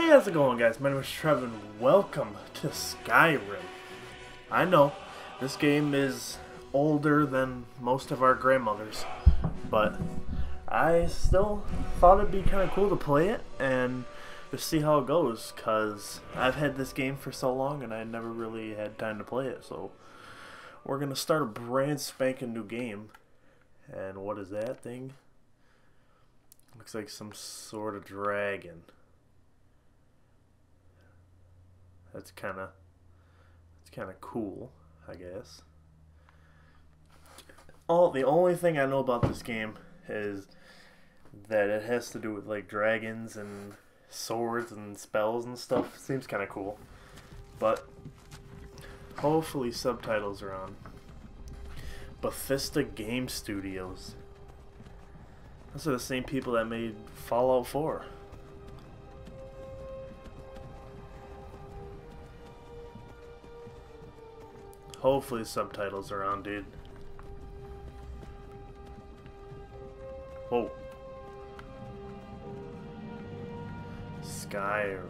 How's it going, guys? My name is Trevor and welcome to Skyrim. I know, this game is older than most of our grandmothers, but I still thought it'd be kind of cool to play it and just see how it goes, because I've had this game for so long and I never really had time to play it, so we're going to start a brand spanking new game. And what is that thing? Looks like some sort of dragon. That's kind of cool, I guess. The only thing I know about this game is that it has to do with like dragons and swords and spells and stuff. Seems kind of cool, but hopefully subtitles are on. Bethesda Game Studios. Those are the same people that made Fallout 4. Hopefully subtitles are on, dude. Whoa. Skyrim.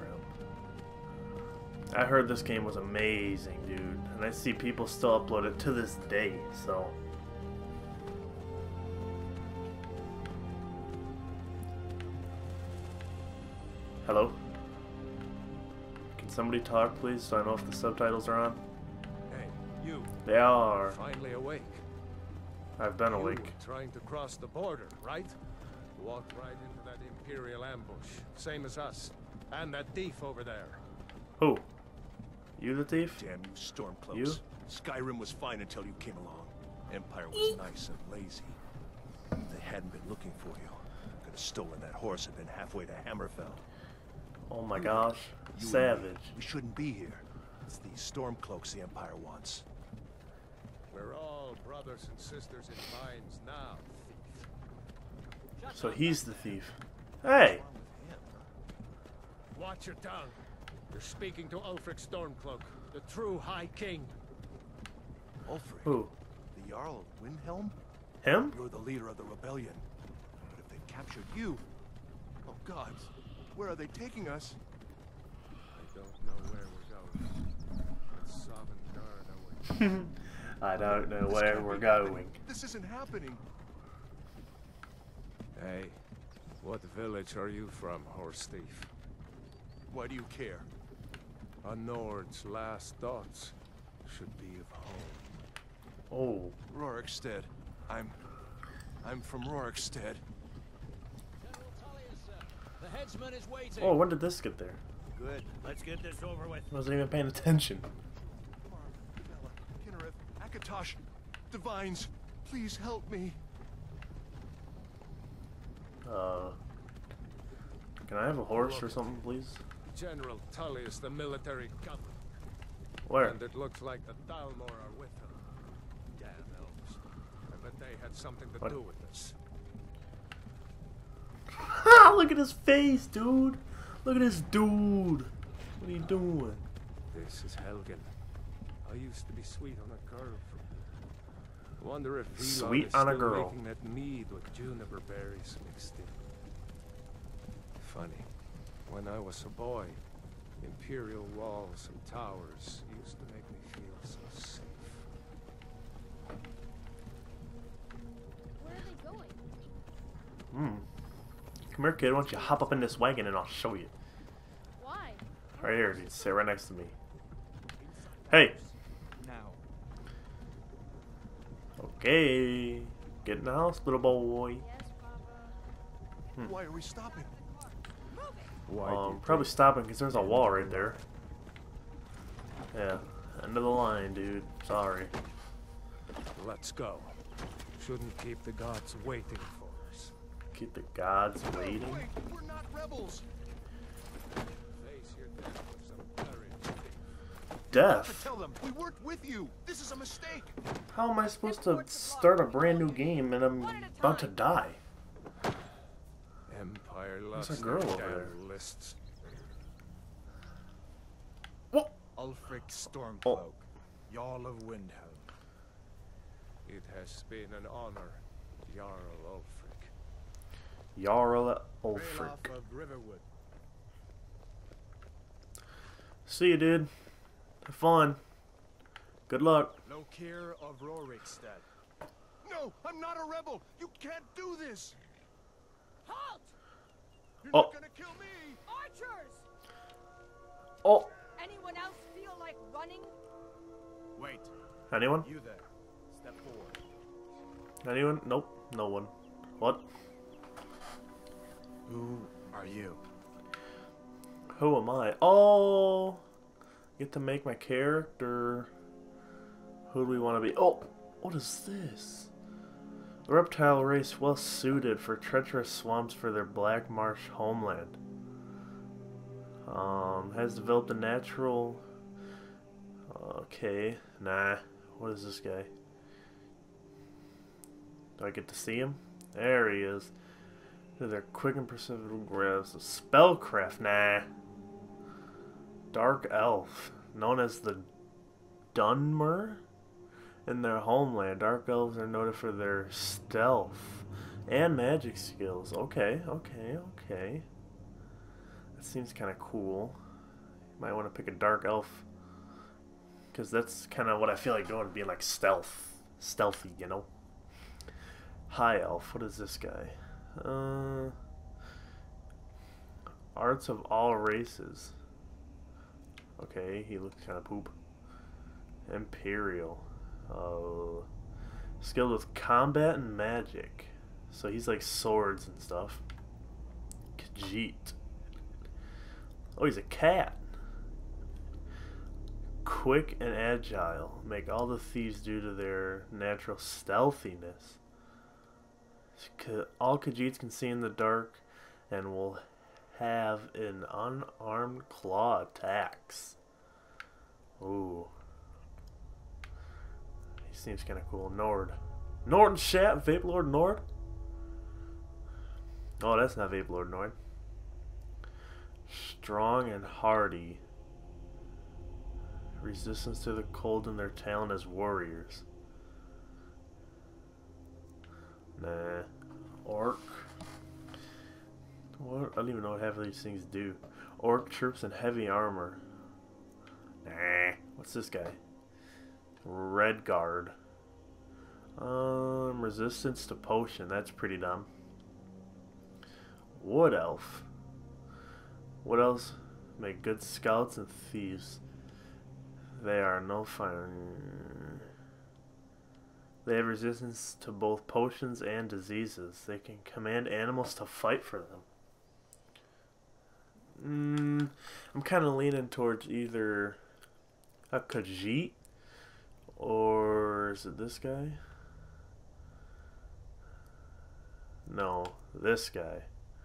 I heard this game was amazing, dude. And I see people still upload it to this day, so. Hello? Can somebody talk, please, so I know if the subtitles are on? You. They are. Finally awake. I've been awake. Trying to cross the border, right? Walked right into that Imperial ambush. Same as us. And that thief over there. Who? You the thief? Damn you Stormcloaks. You? Skyrim was fine until you came along. Empire was nice and lazy. If they hadn't been looking for you, could have stolen that horse and been halfway to Hammerfell. Oh my gosh. You Savage. We shouldn't be here. It's these Stormcloaks the Empire wants. We're all brothers and sisters in minds now, thief. So he's the thief. Hey! Watch your tongue. You're speaking to Ulfric Stormcloak, the true High King. Ulfric? Who? The Jarl of Windhelm? Him? You're the leader of the rebellion. But if they've captured you... Oh gods, where are they taking us? I don't know where we're going. It's Sovngarde away. I don't know where we're going. This isn't happening. Hey, what village are you from, horse thief? Why do you care? A Nord's last thoughts should be of home. Oh. Rorikstead. I'm from Rorikstead. The headsman is waiting. Oh, when did this get there? Good. Let's get this over with. I wasn't even paying attention. Bella, Kinnereth, Akatosh, Divines, please help me. Can I have a horse or something, please? General Tullius, the military governor. Where? And it looks like the Thalmor are with him. Damn elves. I bet they had something to do with this. Look at his face, dude. Look at this dude. What are you doing? This is Helgen. I used to be sweet on a girl. Wonder if Sweet is on a still girl. making that mead with juniper berries mixed in. Funny. When I was a boy, imperial walls and towers used to make me feel so safe. Where are they going? Come here, kid. Why don't you hop up in this wagon and I'll show you. Why? Right here, dude. Sit right next to me. Hey. Now. Okay. Get in the house, little boy. Yes, Papa. Why are we stopping? Why Probably stopping because there's a wall right there. Yeah. End of the line, dude. Sorry. Let's go. Shouldn't keep the gods waiting for us. Keep the gods waiting. Wait, we're not rebels. Face your death with some courage. Death? Tell them we worked with you. This is a mistake. How am I supposed to start a brand new game and I'm about to die? Empire There's loves a girl their over damn there. lists. What? Ulfric Stormcloak, Oh. Jarl of Windhelm. It has been an honor, Jarl Ulfric. Jarl Ralof Ulfric. of Riverwood. See you, dude. Have fun. Good luck. Lokir of Rorikstead. No, I'm not a rebel. You can't do this. Halt! You're Oh. not gonna kill me. Archers! Oh, Anyone else feel like running? Wait, anyone? you there. Step forward. Anyone? Nope, no one. What? Who are you? Who am I? Oh, get to make my character. Who do we want to be? Oh, what is this? A reptile race well suited for treacherous swamps for their black marsh homeland. Has developed a natural... Okay, nah. What is this guy? Do I get to see him? There he is. They're quick and perceptible grabs. Spellcraft, nah. Dark elf, known as the Dunmer. In their homeland, dark elves are noted for their stealth and magic skills. Okay. That seems kind of cool. Might want to pick a dark elf, because that's kind of what I feel like doing, being like stealthy, you know. High elf. What is this guy? Arts of all races. Okay, he looks kind of poop. Imperial. Skilled with combat and magic. So he's like swords and stuff. Khajiit. Oh, he's a cat. Quick and agile. Make all the thieves due to their natural stealthiness. All Khajiits can see in the dark and will have an unarmed claw attacks. Ooh. He seems kind of cool. Nord. Nordenschat, Vape Lord Nord? Oh, that's not Vape Lord Nord. Strong and hardy. Resistance to the cold and their talent as warriors. Nah. Orc. What? I don't even know what half of these things do. Orc troops in heavy armor. Nah. What's this guy? Red guard. Resistance to potion. That's pretty dumb. Wood elf. What else? Make good scouts and thieves. They are no fire. They have resistance to both potions and diseases. They can command animals to fight for them. I'm kind of leaning towards either a Khajiit or is it this guy? No, this guy.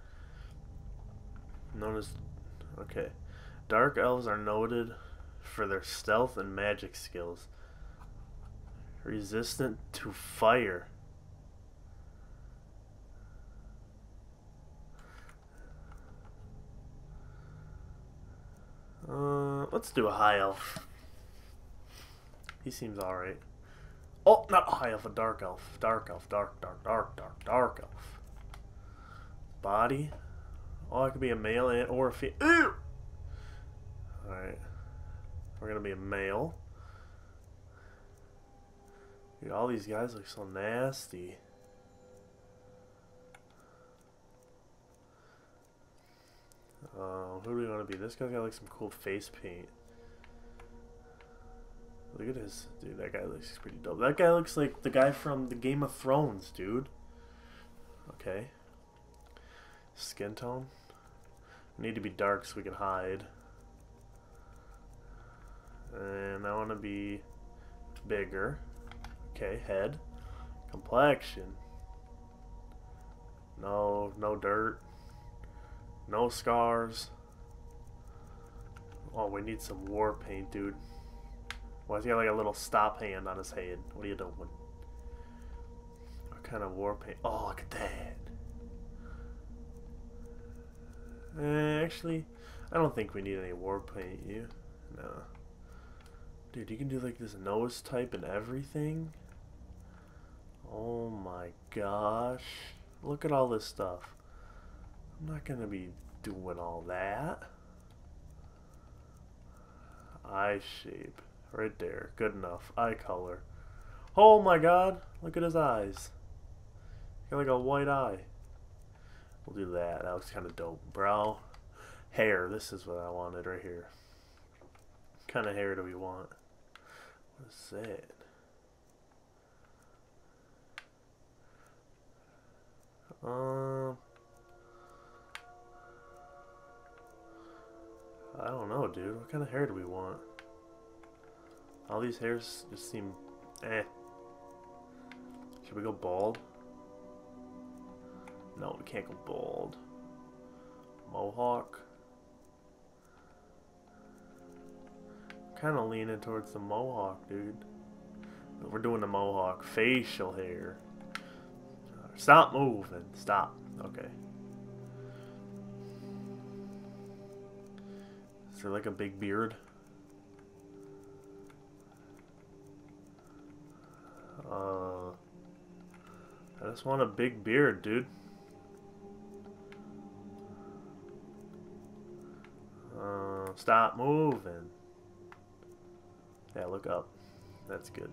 Known as... Okay. Dark elves are noted for their stealth and magic skills. Resistant to fire. Let's do a high elf. He seems alright. Oh, not a high elf, a dark elf. Dark elf, dark elf. Body. Oh, I could be a male and or a female. Alright. We're gonna be a male. Dude, all these guys look so nasty. Who do we want to be? This guy's got like some cool face paint. Look at his... Dude, that guy looks pretty dope. That guy looks like the guy from the Game of Thrones, dude. Okay. Skin tone. Need to be dark so we can hide. And I want to be bigger. Okay, head. Complexion. No dirt. No scars. Oh, we need some war paint, dude. Why has he got like a little stop hand on his head? What are you doing? What kind of war paint? Oh, look at that. Actually, I don't think we need any war paint. You? No. Dude, you can do like this nose type and everything. Oh my gosh. Look at all this stuff. I'm not gonna be doing all that. eye shape. Right there. Good enough. Eye color. Oh my god. Look at his eyes. Got like a white eye. We'll do that. That looks kind of dope. Brow. Hair. This is what I wanted right here. What kind of hair do we want? What is that? I don't know, dude. What kind of hair do we want? All these hairs just seem eh. Should we go bald? No, we can't go bald. Mohawk. Kind of leaning towards the mohawk, dude. We're doing the mohawk. Facial hair. Stop moving. Stop. Okay. Is there like a big beard? I just want a big beard, dude. Stop moving. Yeah, look up. That's good.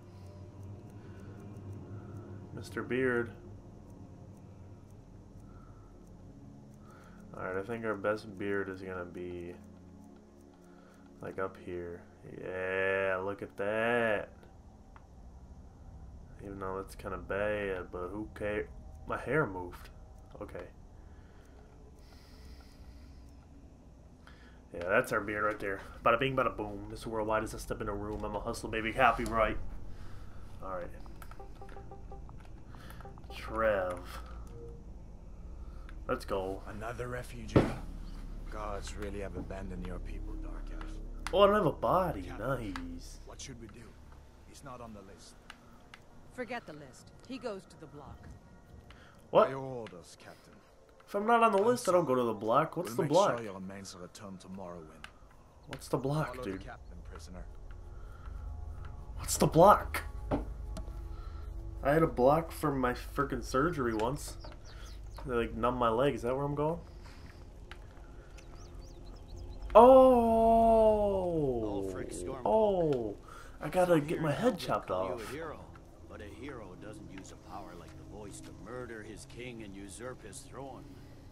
Mr. Beard. Alright, I think our best beard is gonna be like up here. Yeah, look at that. Even though that's kind of bad, but who cares? My hair moved. Okay. Yeah, that's our beard right there. Bada bing, bada boom. Mr. Worldwide is a step in a room. I'm a hustler, baby. Copyright. Alright. Trev. Let's go. Another refugee? Gods really have abandoned your people, Dark Elf. Oh, I don't have a body. Nice. What should we do? He's not on the list. Forget the list. He goes to the block. What? By your orders, Captain. If I'm not on the list, I don't go to the block. What's the block? We'll make sure your remains return to Morrowind. What's the block, Follow dude? the captain, prisoner. What's the block? I had a block for my freaking surgery once. They like numb my leg. Is that where I'm going? Oh! Oh! I gotta get my head chopped off. But a hero doesn't use a power like the voice to murder his king and usurp his throne.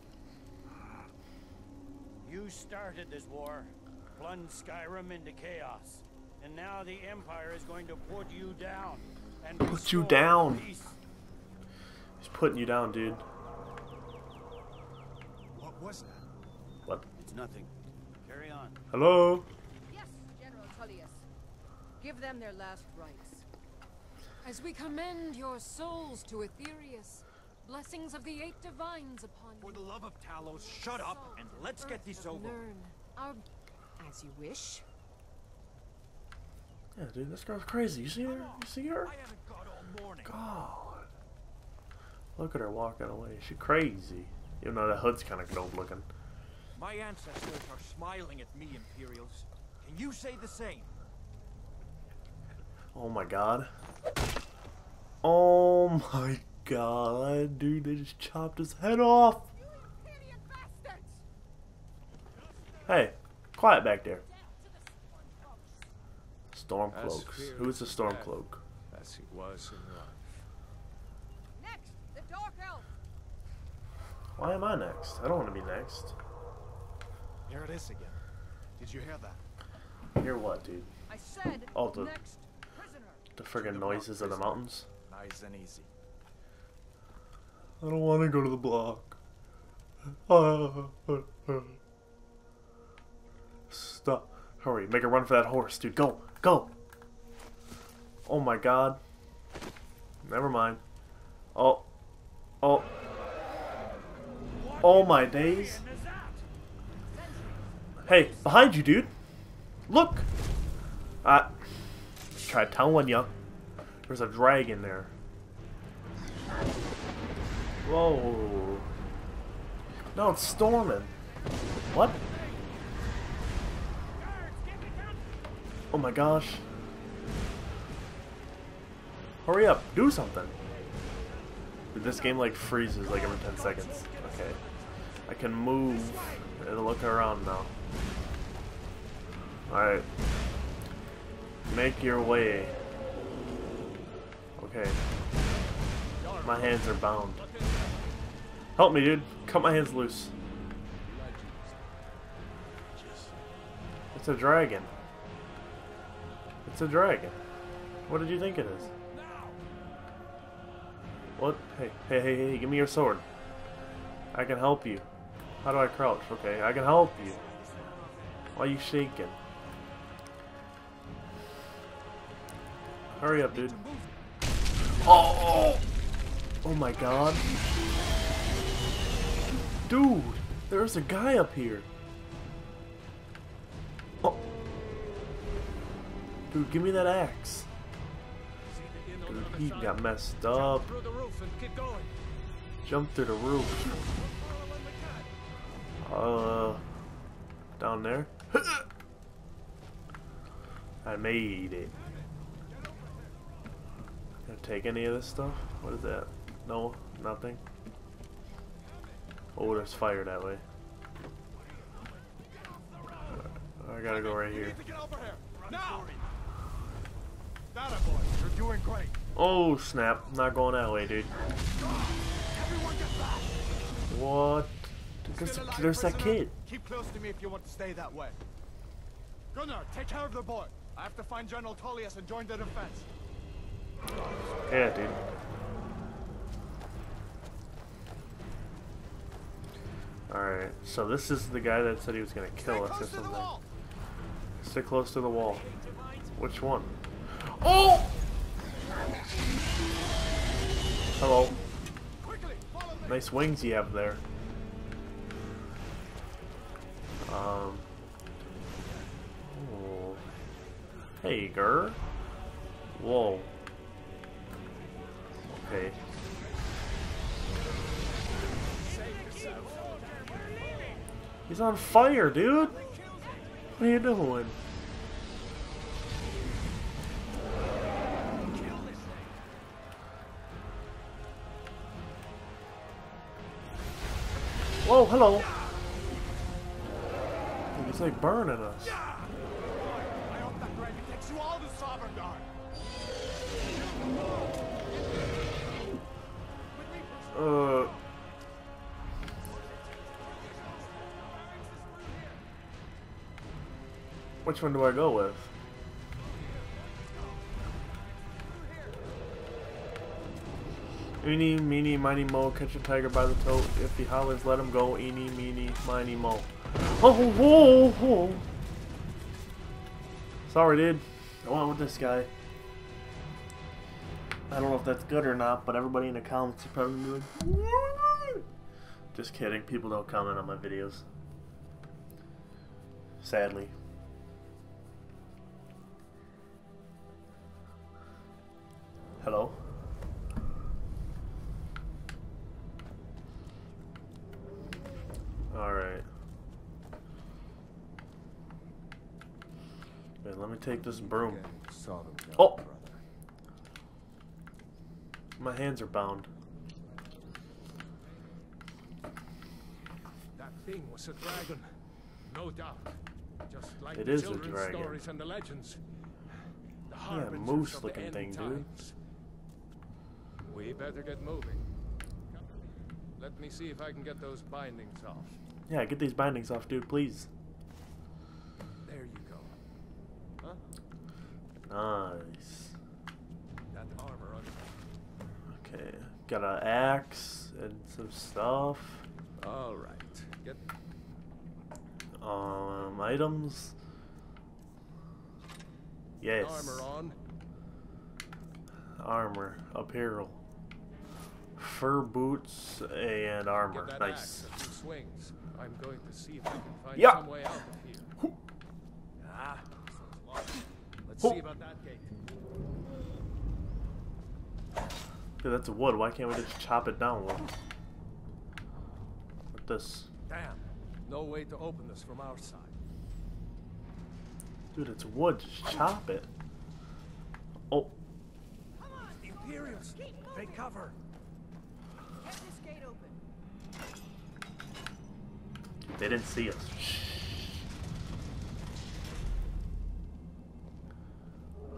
You started this war, plunged Skyrim into chaos, and now the Empire is going to put you down. And put you down. Peace. He's putting you down, dude. What was that? What? It's nothing. Carry on. Hello? Yes, General Tullius. Give them their last rites. As we commend your souls to Aetherius, blessings of the 8 divines upon you. For the love of Talos, shut up and let's get this over. Learn our... As you wish. Yeah, dude, this girl's crazy. You see her? You see her? I haven't got all morning. God. Look at her walking away. She crazy. Even though that hood's kind of dope looking. My ancestors are smiling at me, Imperials. Can you say the same? Oh my god. Oh my god, dude, they just chopped his head off. You idiot bastards! Hey, quiet back there. Stormcloaks. As feared Who's the death Stormcloak? as he was in life. Next, the Dark Elf. Why am I next? I don't want to be next. Here it is again. Did you hear that? Hear what, dude? I said Oh, the next prisoner. friggin' noises of the mountains. Nice and easy. I don't want to go to the block. Stop. Hurry, make a run for that horse, dude. Go, go. Oh my god. Never mind. Oh. Oh. Oh my days. Hey, behind you, dude. Look. Try telling ya. There's a dragon there. Whoa. No, it's storming. What? Oh my gosh. Hurry up, do something. Dude, this game like freezes like every 10 seconds. Okay. I can move and look around now. Alright. Make your way. Okay. My hands are bound. Help me, dude. Cut my hands loose. It's a dragon. It's a dragon. What did you think it is? What? Hey, give me your sword. I can help you. How do I crouch? Okay, I can help you. Why are you shaking? Hurry up, dude. Oh! Oh my god. Dude, there's a guy up here. Oh. Dude, give me that axe. Dude, he got messed up. Jump through the roof. Down there. I made it. Gonna take any of this stuff? What is that? No, nothing. Oh, there's fire that way. I gotta go right here. You're doing great. Oh snap! Not going that way, dude. What? There's that kid. Keep close to me if you want to stay that way. Gunnar, take care of the boy. I have to find General Tullius and join the defense. Yeah, dude. Alright, so this is the guy that said he was gonna kill us or something. Stay close to the wall. Which one? Oh! Hello. Nice wings you have there. Oh. Hey, girl. Whoa. Okay. He's on fire, dude. What are you doing? Whoa, hello. He's like burning us. I hope that dragon takes you all to Sovngarde. Which one do I go with? Eeny, meeny, miny, mo, catch a tiger by the toe. If he hollers, let him go. Eeny, meeny, miny, mo. Oh, whoa, whoa. Sorry, dude. I went with this guy. I don't know if that's good or not, but everybody in the comments is probably doing. Just kidding. People don't comment on my videos. Sadly. Hello? Alright. Okay, let me take this broom. Oh! My hands are bound. That thing was a dragon, no doubt. Just like It the is a children's dragon. stories and the legends. The Yeah, harbingers of the moose-looking end thing, dude. times. We better get moving. Let me see if I can get those bindings off. Yeah, get these bindings off, dude, please. There you go. Huh? Nice. That armor on. Okay, got an axe and some stuff. All right. Get Items. Yes. armor on. Armor, apparel, fur boots, and armor. Get that Nice. axe a few swings. I'm going to see if I can find Yeah. some way out of here. Let's see about that gate. Dude, that's wood. Why can't we just chop it down? With this. Damn. No way to open this from our side. Dude, it's wood. Just chop it. Oh. The Imperials! Take cover! Get this gate open. They didn't see us.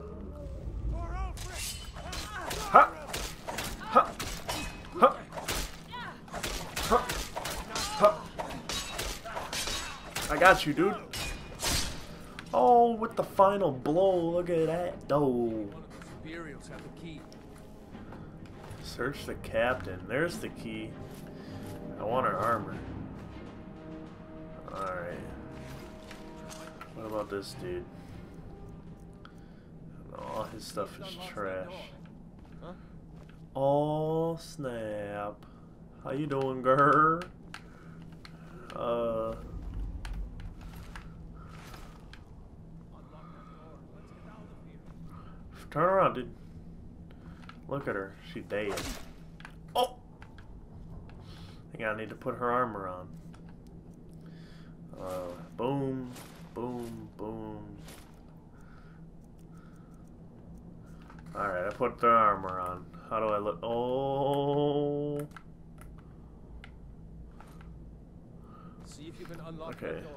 got you, dude. Oh, with the final blow. Look at that. Oh. One of the Imperials have the key. Search the captain. There's the key. I want her armor. Alright. What about this dude? All his stuff is trash. Huh? Oh, snap. How you doing, girl? Turn around, dude. Look at her. She dead. Oh! I think I need to put her armor on. Boom, boom, boom. Alright, I put the armor on. How do I look? Oh! See if you can unlock Okay. that door.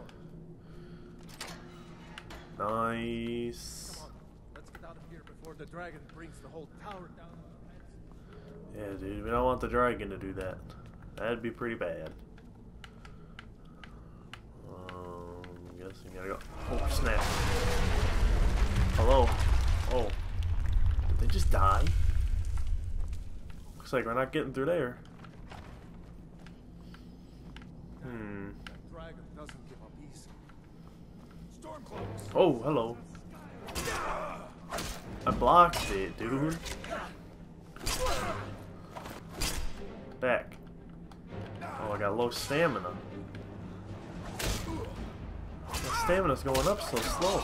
Nice. Come on, let's get out of here before the dragon brings the whole tower down. Yeah, dude, we don't want the dragon to do that. That'd be pretty bad. I'm guessing gotta go. Oh, snap. Hello? Oh. Did they just die? Looks like we're not getting through there. That dragon doesn't give up easy. Stormcloaks. Oh, hello. I blocked it, dude. Back. Oh, I got low stamina. My stamina's going up so slow.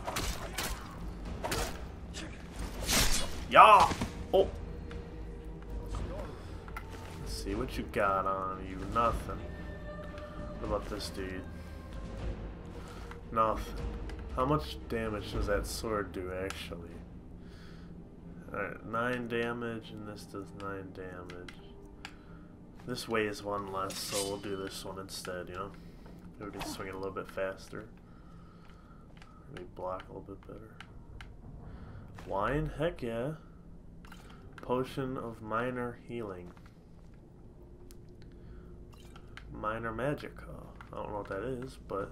Yeah! Oh! Let's see what you got on you. Nothing. What about this dude? Nothing. How much damage does that sword do, actually? Alright, 9 damage, and this does 9 damage. This weighs 1 less, so we'll do this one instead, you know? Maybe we can swing it a little bit faster. Maybe block a little bit better. Wine? Heck yeah. Potion of minor healing. Minor magic. I don't know what that is, but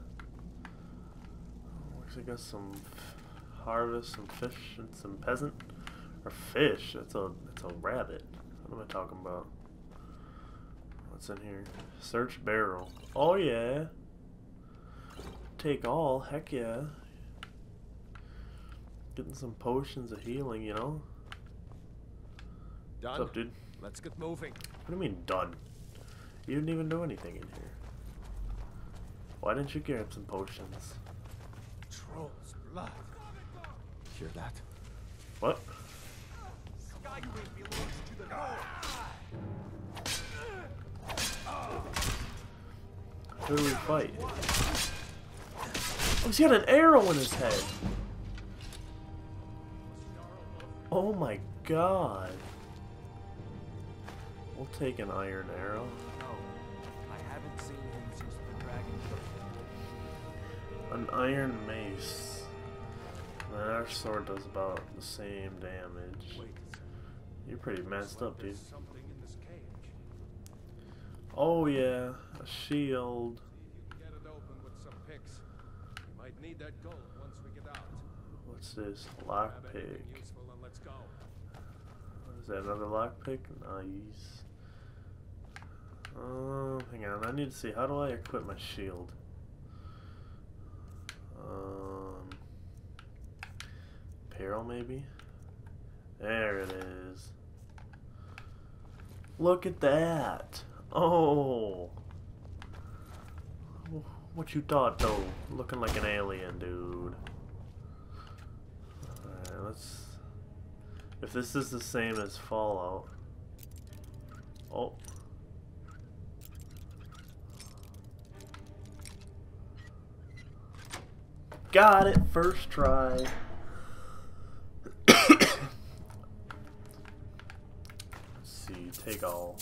looks like I got some harvest, some fish, and some peasant. Or fish? That's a rabbit. What am I talking about? What's in here? Search barrel. Oh yeah. Take all. Heck yeah. Getting some potions of healing, you know? Done. What's up, dude? Let's get moving. What do you mean, done? You didn't even do anything in here. Why didn't you grab some potions? Troll's blood. Hear that? What? Skyrim belongs to the Lord. Who do we fight? Oh, he's got an arrow in his head. Oh my god. We'll take an iron arrow. No, I haven't seen him since the dragon took him. An iron mace. Man, our sword does about the same damage. Wait. You're pretty messed up, dude. There's something in this cage. Oh yeah, a shield. See if you can get it open with some picks. We might need that gold once we get out. What's this? Grab Lockpick. anything useful and let's go. Is that another lockpick? Nice. Hang on. I need to see. How do I equip my shield? Apparel maybe? There it is. Look at that. Oh. What you thought though? Looking like an alien, dude. Alright, let's... If this is the same as Fallout... Oh. Got it! First try. Let's see, take all.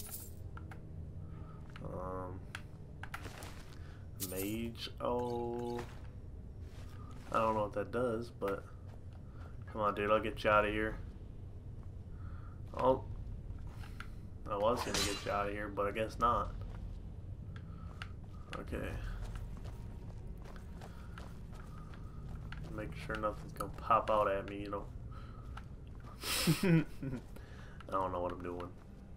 Mage, oh. I don't know what that does, but... Come on, dude, I'll get you out of here. Oh. I was gonna get you out of here, but I guess not. Okay. make sure nothing's gonna pop out at me, you know. I don't know what I'm doing.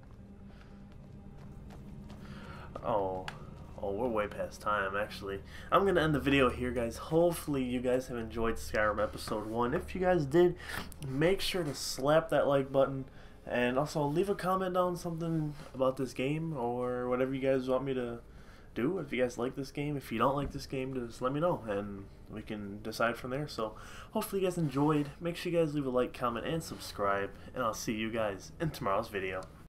Oh, we're way past time, actually. I'm going to end the video here, guys. Hopefully you guys have enjoyed Skyrim Episode 1. If you guys did, make sure to slap that like button. And also leave a comment down something about this game or whatever you guys want me to do. If you guys like this game, if you don't like this game, just let me know and we can decide from there. So hopefully you guys enjoyed. Make sure you guys leave a like, comment, and subscribe. And I'll see you guys in tomorrow's video.